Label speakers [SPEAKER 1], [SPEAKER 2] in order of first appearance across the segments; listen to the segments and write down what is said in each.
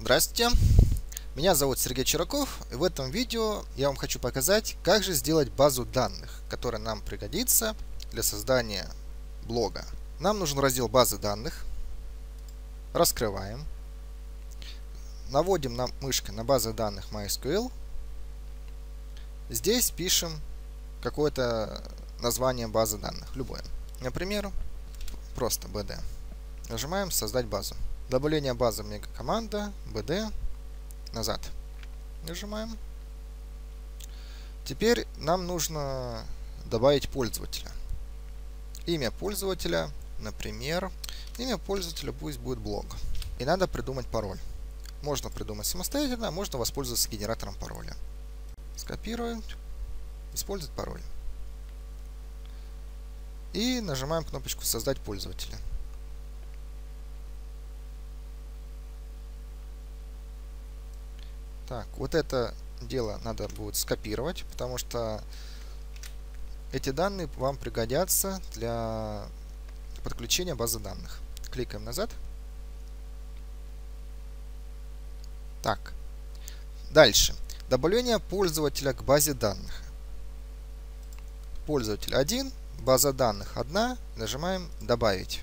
[SPEAKER 1] Здравствуйте, меня зовут Сергей Чураков, и в этом видео я вам хочу показать, как же сделать базу данных, которая нам пригодится для создания блога. Нам нужен раздел базы данных, раскрываем, наводим мышкой на базу данных MySQL, здесь пишем какое-то название базы данных, любое, например, просто BD. Нажимаем «Создать базу». Добавление базы мегакоманда, BD, назад. Нажимаем. Теперь нам нужно добавить пользователя. Имя пользователя, например, имя пользователя пусть будет блог. И надо придумать пароль. Можно придумать самостоятельно, можно воспользоваться генератором пароля. Скопировать, использовать пароль. И нажимаем кнопочку «Создать пользователя». Так, вот это дело надо будет скопировать, потому что эти данные вам пригодятся для подключения базы данных. Кликаем назад. Так, дальше. Добавление пользователя к базе данных. Пользователь 1, база данных 1, нажимаем «Добавить».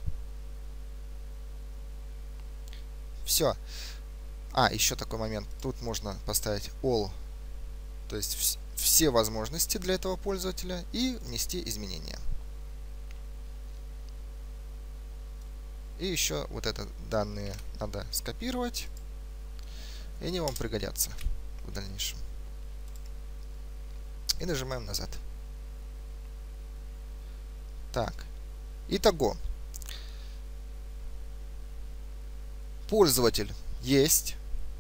[SPEAKER 1] Все. Еще такой момент. Тут можно поставить all, то есть все возможности для этого пользователя, и внести изменения. И еще вот это данные надо скопировать, и они вам пригодятся в дальнейшем. И нажимаем назад. Так. Итого. Пользователь есть.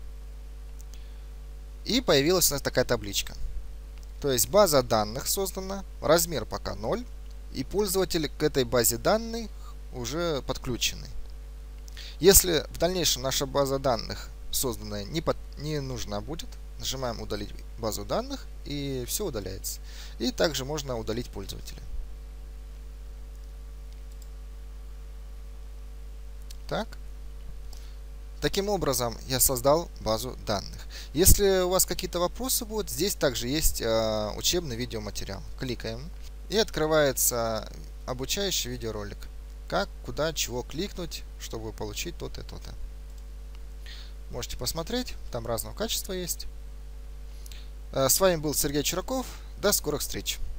[SPEAKER 1] И появилась у нас такая табличка. То есть база данных создана, размер пока 0, и пользователи к этой базе данных уже подключены. Если в дальнейшем наша база данных созданная не нужна будет, нажимаем «Удалить базу данных», и все удаляется. И также можно удалить пользователя. Так. Таким образом, я создал базу данных. Если у вас какие-то вопросы будут, здесь также есть учебный видеоматериал. Кликаем, и открывается обучающий видеоролик. Как, куда, чего кликнуть, чтобы получить то-то и то-то. Можете посмотреть, там разного качества есть. С вами был Сергей Чураков. До скорых встреч!